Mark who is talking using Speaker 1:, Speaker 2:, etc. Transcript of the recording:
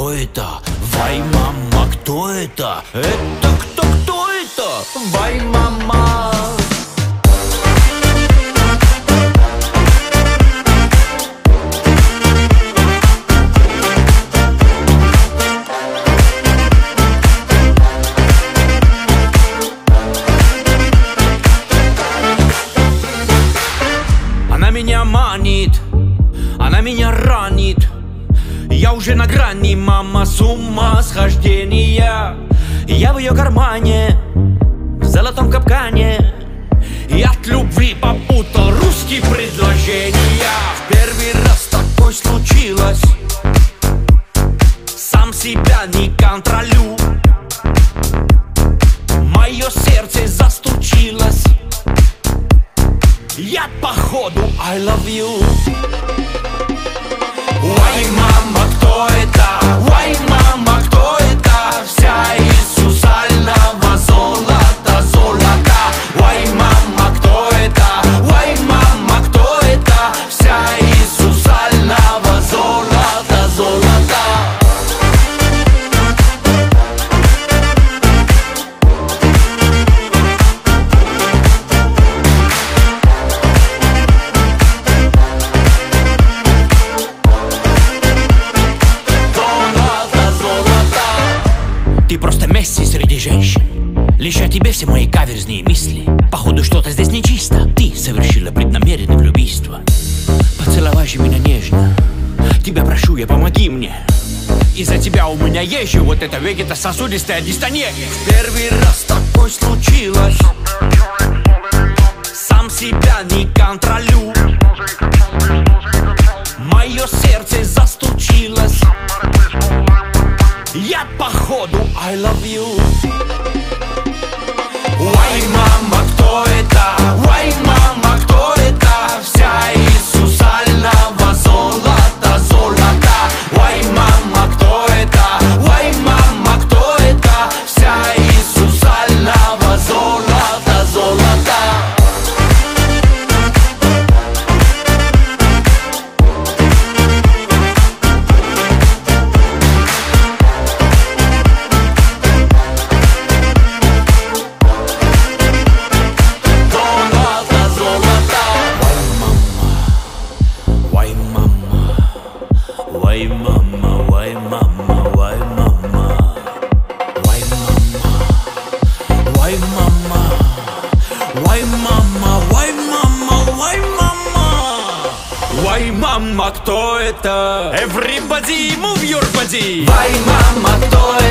Speaker 1: кто это? Вай, мама, кто это? Это кто это? Вай, мама. Она меня манит, она меня ранит. Я уже на грани, мама, с ума схождения. Я в ее кармане, в золотом капкане. И от любви попутал русские предложения. В первый раз такое случилось, сам себя не контролю. Мое сердце застучилось. Я походу I love you. Ой, мама, кто это? Ой, мама, кто это? Вся из сусального золота, золота. Ой, мама, кто это? Ой, мама, кто это? Вся из сусального золота, золота. Ты просто Месси среди женщин. Лишь о тебе все мои каверзные мысли. Походу что-то здесь нечисто. Ты совершила преднамеренное влюбийство. Поцеловай же меня нежно. Тебя прошу я, помоги мне. Из-за тебя у меня есть же вот эта вегетососудистая дистония. Первый раз такое случилось, сам себя не контролю. Мое сердце застучилось. Я походу I love you. Ой, мама, кто это? Ой, мама, кто это? Вся из сусального золота, золота. Ой, мама, кто это? Ой, мама, кто это? Вся из сусального золота, золота. Why mama, why mama, why mama, why mama, why mama, why mama, why mama, why mama, why mama, кто это? Everybody move your body. Why mama, кто это?